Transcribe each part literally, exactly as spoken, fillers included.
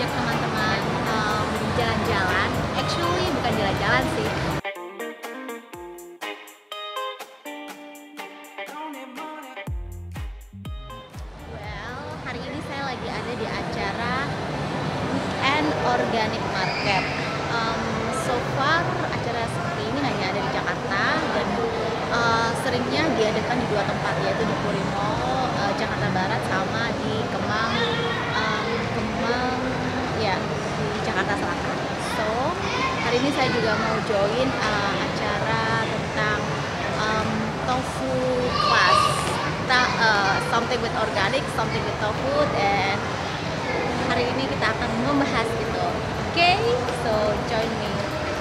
ngajak teman-teman um, jalan-jalan. Actually bukan jalan-jalan sih. Well, hari ini saya lagi ada di acara Weekend Organic Market. Um, so far acara seperti ini hanya ada di Jakarta dan uh, seringnya diadakan di dua tempat, yaitu di Puri Mall, uh, Jakarta Barat, sama di Kemang, um, Kemang, ya di Jakarta Selatan. So hari ini saya juga mau join uh, acara tentang um, tofu class, Ta uh, something with organic, something with tofu, dan hari ini kita akan membahas itu. Oke, okay? So join me.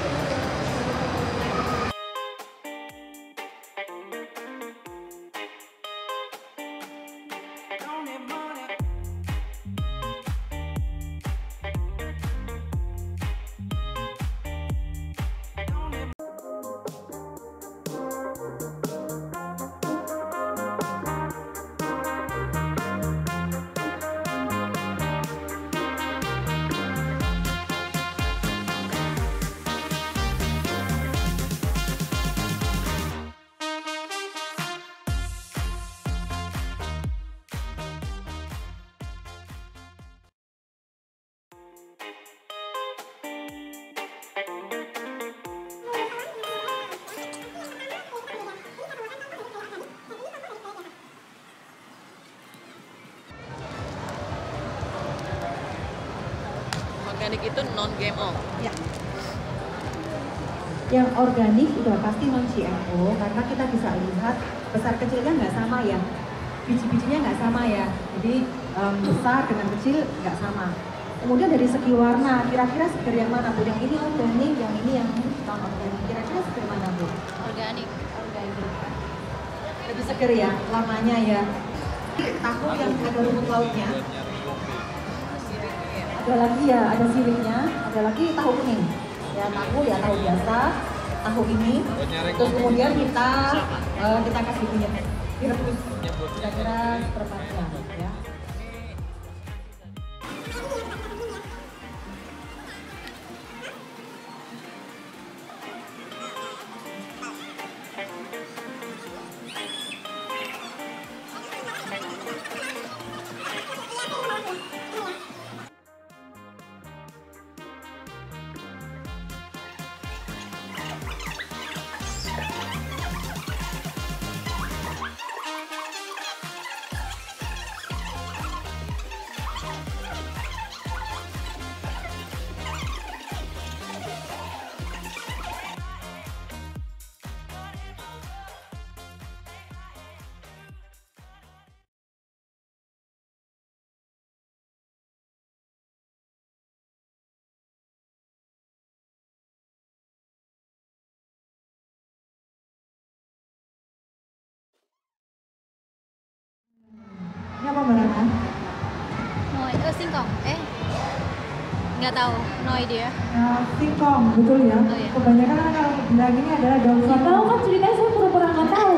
Organik itu non G M O. Ya. Yang organik udah pasti non G M O karena kita bisa lihat besar kecilnya nggak sama ya, biji-bijinya nggak sama ya. Jadi um, besar dengan kecil nggak sama. Kemudian dari segi warna, kira-kira seger yang mana Bu? Yang ini organik, yang ini yang non organik. Kira-kira seger mana Bu? Organik. Organik. Lebih seger ya warnanya ya. Tahu yang ada rumput lautnya. Ada lagi ya, ada sirihnya, ada lagi tahu kuning. Ya tahu ya tahu biasa, tahu ini. Terus kemudian kita uh, kita kasih minyak, direbus kira-kira seperempat jam ya. Ini apa Mbak Rana? No, eh singkong. Eh, nggak tahu. No idea. Nah, singkong, betul ya? Oh, iya. Kebanyakan kan kalau bilang ini adalah daun singkong. Tahu kan ceritanya saya pura-pura nggak tahu.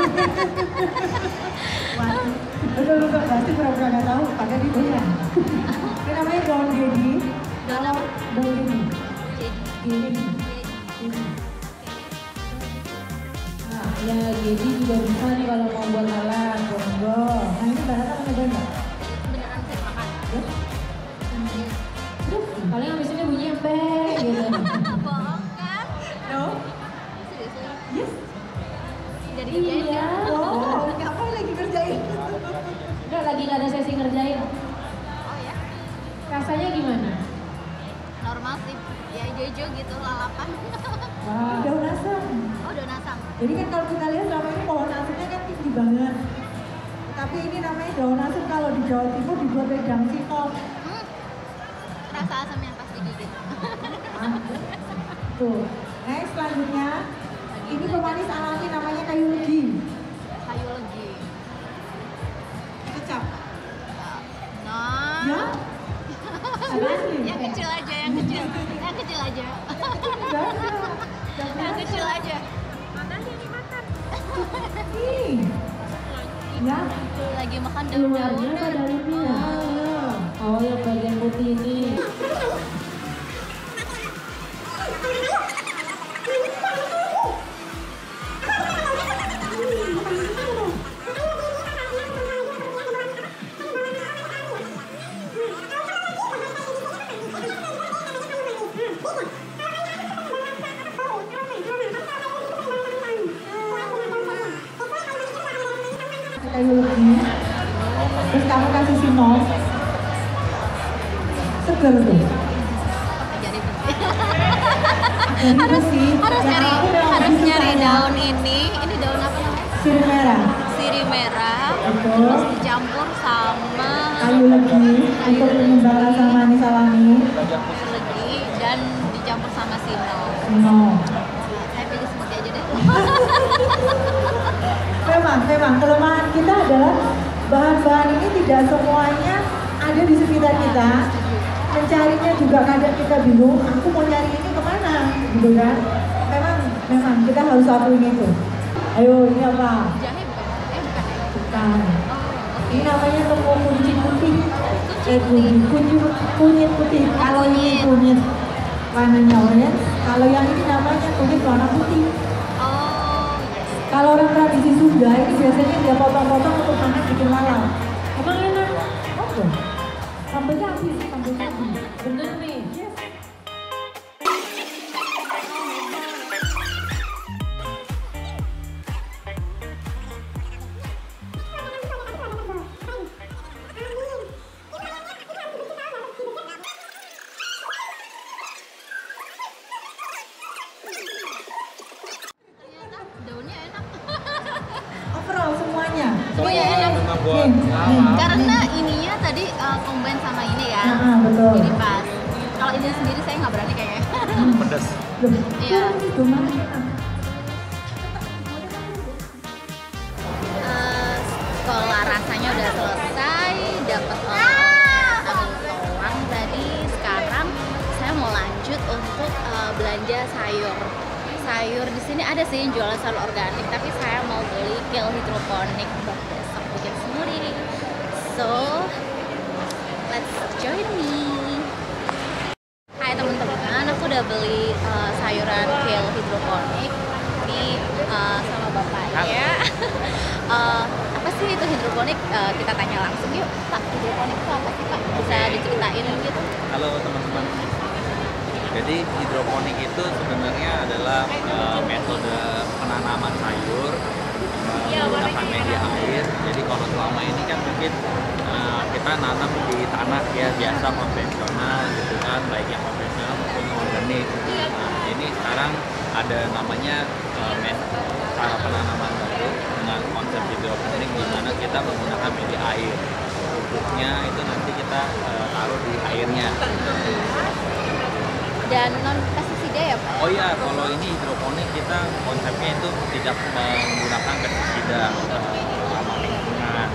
Betul betul pasti pura-pura nggak tahu. Padahal itu ya. Ini namanya daun gedi. Daun apa? Daun gedi. Jadi. Gedi. Nah, ya jadi juga bisa nih kalau mau buat alat, monggo. Nah ini Mbak Rana mau nyobain nggak? Beneran saya makan. Ya? Terus paling habis ini bunyinya beng gitu. Bohong kan? No? Serius? Yes? Jadi Iya. Oh, ngapain lagi kerjain? Udah lagi nggak ada sesi ngerjain. Oh ya, Rasanya gimana? normal sih. Ya hijau-hijau gitu, lalapan. Wah, daun asam. Oh, daun asam. Jadi kan kalau kita lihat selama ini pohon asamnya kan tinggi banget. Tapi ini namanya daun asam kalau di Jawa Timur dibuat dari daun singkong. Hmm. Rasa asam yang pas digigit. Ah, tuh. Next selanjutnya, ini pemanis alami namanya kayu legi. Kayu legi. Kecap. Nah. Ya? Seriously? Yang kecil aja, yang kecil. Yang kecil aja. Enggak ada. Yang kecil aja. Ih. Ya. Lagi makan Luarnya daun-daun. apa dalamnya? Ah, Oh, yang bagian putih ini. Kayu lagi, terus kamu kasih sinom, seger tuh. Jadi Jadi harus sih, harus yang nyari aku udah harus lebih nyari suka ya, daun ini. Ini daun apa namanya? sirih merah, Sirih merah. Betul. Terus dicampur sama kayu legi untuk menimbang rasa manis alami. legi dan dicampur sama sino. No. Saya pilih smoothie aja deh. Memang, memang kelemahan kita adalah bahan-bahan ini tidak semuanya ada di sekitar kita. Mencarinya juga kadang kita bingung. Aku mau nyari ini kemana, gitu kan? Memang, memang kita harus akuin itu. Ayo, ini apa? Jahe bukan? Eh bukan ya? Bukan. Oh, Ini namanya tepung kunyit putih. Eh, putih. kunyit, kunyit, kunyit putih. Kalau ini kunyit warnanya orange, kalau yang ini namanya kunyit warna putih. Oh, yes. Kalau orang tradisi Sunda ini biasanya dia potong-potong untuk makan bikin malam. Emang enak? Oke. Sambelnya habis, sambelnya habis. Bener nih. Yes. Ternyata daunnya enak. Overall semuanya. Semuanya enak. Nih, nih. Karena ininya tadi uh, combine sama ini ya. Ah, ah, betul. Jadi pas. Kalau ini sendiri saya nggak berani kayaknya. Pedas. Loh, Iya. itu mana enak? Eh, sekolah rasanya udah selesai, dapat oleh tulang tadi. Sekarang saya mau lanjut untuk eh, belanja sayur. Sayur di sini ada sih yang jualan sayur organik, tapi saya mau beli kale hidroponik buat besok bikin smoothie. So, let's join me. Hai teman-teman, aku udah beli eh, sayuran kale hidroponik ini eh, sama bapaknya. Eh, apa sih itu hidroponik? Eh, kita tanya langsung yuk, Pak. Hidroponik itu apa sih, Pak? Bisa diceritain gitu? Halo teman-teman. Jadi hidroponik itu sebenarnya adalah uh, metode penanaman sayur uh, menggunakan media air. Jadi kalau selama ini kan mungkin uh, kita nanam di tanah ya biasa konvensional gitu kan, baik yang konvensional maupun organik. Nah, ini sekarang ada namanya uh, met- cara penanaman baru dengan konsep hidroponik di mana kita menggunakan media air. Pupuknya itu nanti kita uh, taruh di airnya. Dan non pestisida ya, Pak? Oh iya, kalau ini hidroponik kita konsepnya itu tidak menggunakan pestisida uh, ramah lingkungan.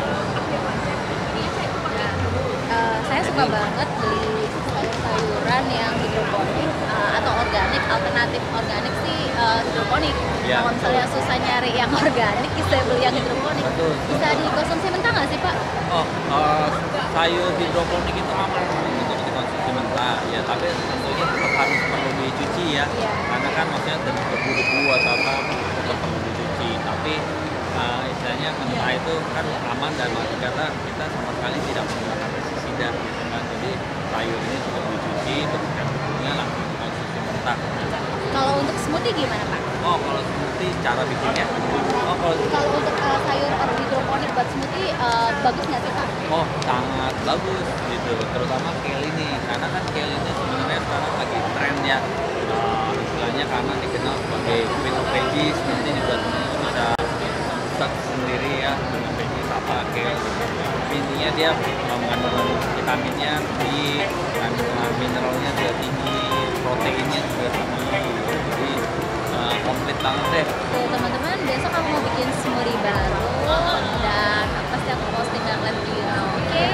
Nah, eh, saya suka banget beli sayur-sayuran yang hidroponik eh, atau organik, alternatif organik sih eh, hidroponik. Ya, Kalau misalnya susah nyari yang organik, saya beli yang hidroponik. Betul. Bisa dikonsumsi mentah nggak sih, Pak? Oh, uh, sayur hidroponik itu aman untuk dikonsumsi mentah ya, tapi tentunya tetap harus perlu dicuci ya, Iya. karena kan maksudnya dari debu-debu atau apa tetap perlu dicuci. Tapi uh, istilahnya mentah itu kan aman dan kata kita sama sekali tidak menggunakan pestisida gitu kan. Jadi sayur ini cukup dicuci, terus debunya langsung dikonsumsi mentah. Kalau untuk smoothie gimana, Pak? Oh, kalau smoothie cara bikinnya? Oh, kalau Kalau untuk eh, sayur hidroponik buat smoothie eh, bagus nggak sih, Pak? Oh, sangat bagus gitu, terutama kale ini, karena kan kale ini sebenarnya sekarang lagi tren ya, uh, istilahnya karena dikenal sebagai queen of veggies, nanti juga teman-teman bisa masak sendiri ya dengan veggies apa kale gitu. Tapi intinya dia uh, mengandung vitaminnya tinggi, kandungan mineralnya juga tinggi, proteinnya juga tinggi, gitu. Jadi uh, komplit banget deh. Tuh teman-teman, besok aku mau bikin smoothie baru dan pasti aku posting dan let you know, oke?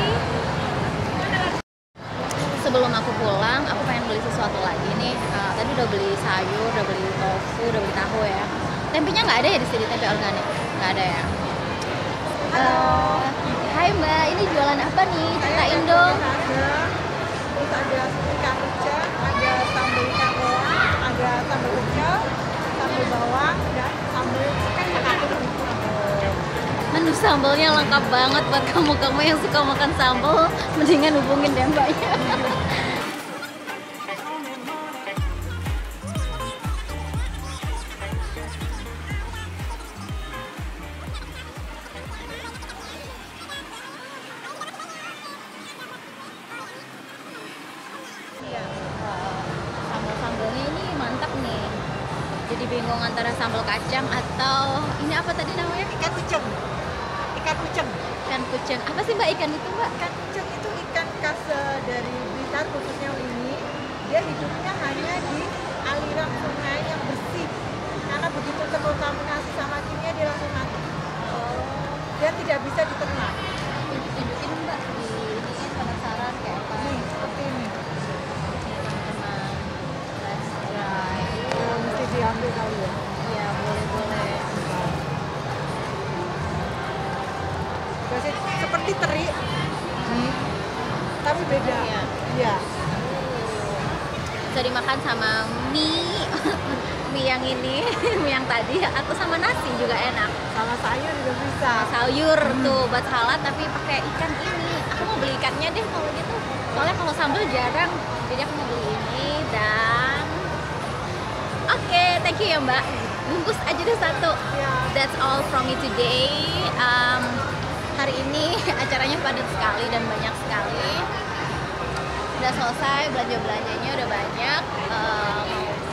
Sebelum aku pulang, aku pengen beli sesuatu lagi nih. Uh, tadi udah beli sayur, udah beli tofu, udah beli tahu ya. Tempenya nggak ada ya di sini, tempe organik? Nggak ada ya? Uh, hai Hai Mbak, ini jualan apa nih? Ceritain dong. Ada, terus ada ikan kucing, ada sambal ikan bawang, ada sambal pecel, sambal bawang, dan sambal ikan kakak. Menu sambalnya lengkap banget buat kamu-kamu yang suka makan sambal. Mendingan hubungin deh Mbaknya. Sambal-sambalnya ini mantap nih. Jadi bingung antara sambal kacang atau ini apa tadi namanya? Ikan kucing, ikan kucing. Ikan kucing. Apa sih Mbak ikan itu Mbak? Ikan kucing itu ikan khas eh, dari Blitar khususnya ini. Dia hidupnya hanya di aliran sungai yang bersih. Karena begitu terkontaminasi sama kimia dia langsung mati. Oh, Dia tidak bisa diternak. tunjukin Mbak di ini kan penasaran kayak apa? Nih, seperti ini. Nih, teman-teman. Let's try. Oh, mesti diambil kali ya. Iya, boleh-boleh. Biasanya seperti teri, tapi beda. Iya. Iya. Bisa dimakan sama mie, mie yang ini, mie yang tadi, atau sama nasi juga enak. Sama sayur juga bisa. Sayur tuh buat salad tapi pakai ikan ini. Aku mau beli ikannya deh kalau gitu. Soalnya kalau sambal jarang, jadi aku mau beli ini dan oke, thank you ya Mbak. Bungkus aja deh satu. Ya. That's all from me today. Um, hari ini acaranya padat sekali dan banyak sekali. Udah selesai, belanja-belanjanya udah banyak. Um,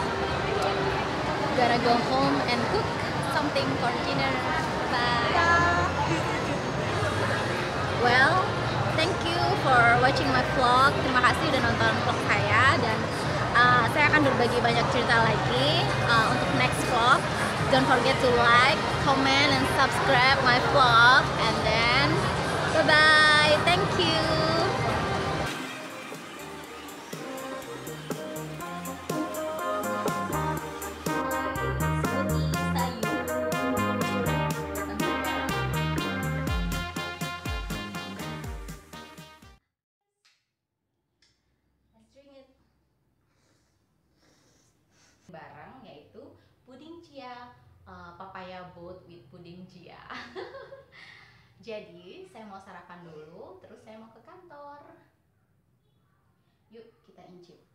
gotta go home and cook something for dinner. Bye. Well, thank you for watching my vlog. Terima kasih udah nonton vlog saya dan uh, saya akan berbagi banyak cerita lagi uh, untuk next vlog. Don't forget to like, comment, and subscribe my vlog. And then, bye bye. Thank you. Barang yaitu puding chia, uh, papaya boat with puding chia. Jadi saya mau sarapan dulu, terus saya mau ke kantor. Yuk kita incip.